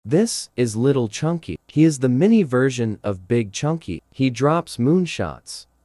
This is Little Chunky. He is the mini version of Big Chunky. He drops moonshots.